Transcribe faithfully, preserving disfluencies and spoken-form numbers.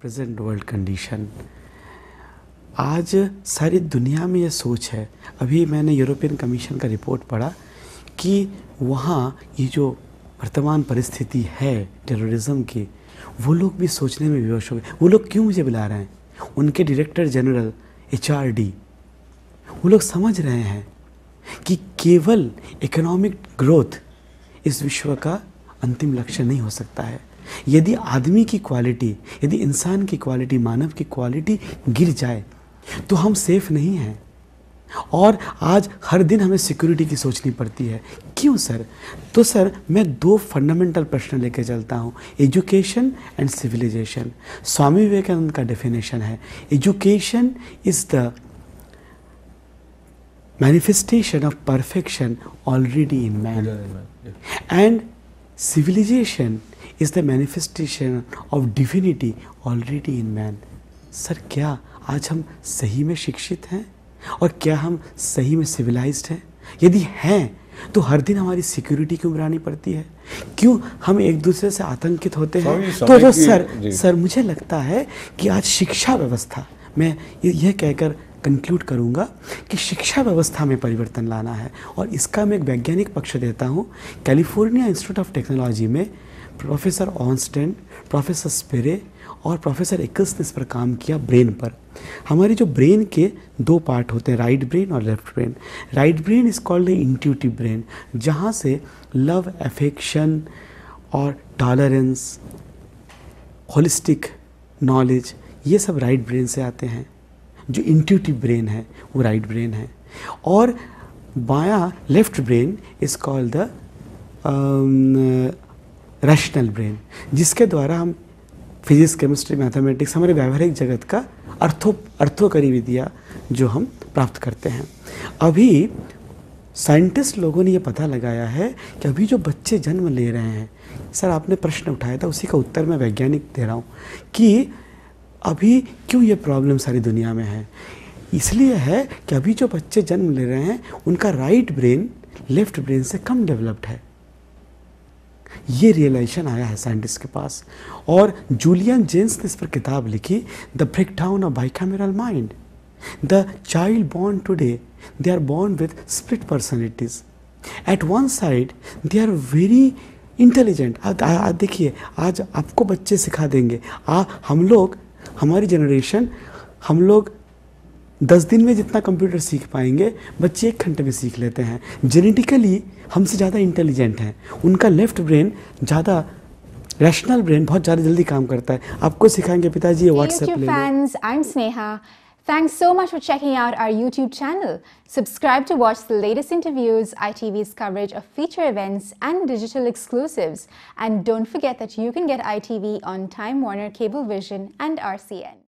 Present world condition. आज सारी दुनिया में ये सोच है, अभी मैंने यूरोपियन कमीशन का रिपोर्ट पढ़ा कि वहाँ ये जो वर्तमान परिस्थिति है टेररिज्म की, वो लोग भी सोचने में विवश हो गए। वो लोग क्यों मुझे बुला रहे हैं? उनके director general H R D, वो लोग समझ रहे हैं कि केवल इकोनॉमिक ग्रोथ इस विश्व का अंतिम लक्ष्य नहीं हो सकता है। यदि आदमी की क्वालिटी, यदि इंसान की क्वालिटी, मानव की क्वालिटी गिर जाए तो हम सेफ नहीं हैं। और आज हर दिन हमें सिक्योरिटी की सोचनी पड़ती है। क्यों सर? तो सर मैं दो फंडामेंटल प्रश्न लेके चलता हूँ, education and civilisation. Swami Vivekananda का डेफिनेशन है, education is the manifestation of perfection already in man, and civilization is the manifestation of divinity already in man. Sir क्या आज हम सही में शिक्षित हैं और क्या हम सही में सिविलाइज्ड हैं? यदि हैं तो हर दिन हमारी सिक्योरिटी क्यों बढ़ानी पड़ती है? क्यों हम एक दूसरे से आतंकित होते हैं? तो जो सर सर मुझे लगता है कि आज शिक्षा व्यवस्था, मैं यह कहकर कंक्लूड करूंगा कि शिक्षा व्यवस्था में परिवर्तन लाना है, और इसका मैं एक वैज्ञानिक पक्ष देता हूं। कैलिफोर्निया इंस्टीट्यूट ऑफ टेक्नोलॉजी में प्रोफेसर ऑनस्टेन, प्रोफेसर स्पेरे और प्रोफेसर एकल्स ने इस पर काम किया, ब्रेन पर। हमारी जो ब्रेन के दो पार्ट होते हैं, राइट ब्रेन और left brain. Right brain is called the intuitive brain, जहाँ से लव, अफेक्शन और टॉलरेंस, होलिस्टिक नॉलेज, ये सब राइट ब्रेन से आते हैं। जो इंट्यूटिव ब्रेन है वो राइट ब्रेन है। और बायां left brain is called the rational brain, जिसके द्वारा हम फिजिक्स, केमिस्ट्री, मैथमेटिक्स, हमारे व्यावहारिक जगत का अर्थो अर्थोकरी विद्या जो हम प्राप्त करते हैं। अभी साइंटिस्ट लोगों ने ये पता लगाया है कि अभी जो बच्चे जन्म ले रहे हैं, सर आपने प्रश्न उठाया था, उसी का उत्तर मैं वैज्ञानिक दे रहा हूँ कि अभी क्यों ये प्रॉब्लम सारी दुनिया में है। इसलिए है कि अभी जो बच्चे जन्म ले रहे हैं उनका राइट ब्रेन लेफ्ट ब्रेन से कम डेवलप्ड है। ये रियलाइजेशन आया है साइंटिस्ट के पास, और जूलियन जेम्स ने इस पर किताब लिखी, the breakdown of bicameral mind. The child born today, they are born with split personalities. At one side they are very intelligent. आप देखिए, आज आपको बच्चे सिखा देंगे। आ, हम लोग, हमारी जनरेशन, हम लोग दस दिन में जितना कंप्यूटर सीख पाएंगे, बच्चे एक घंटे में सीख लेते हैं। जेनेटिकली हमसे ज़्यादा इंटेलिजेंट हैं। उनका लेफ्ट ब्रेन ज़्यादा, रैशनल ब्रेन बहुत ज़्यादा जल्दी काम करता है। आपको सिखाएंगे पिताजी ये व्हाट्सएप ले लो। fans, I'm Sneha. Thanks so much for checking out our YouTube channel. Subscribe to watch the latest interviews, I T V's coverage of feature events and digital exclusives. And don't forget that you can get I T V on Time Warner Cablevision and R C N.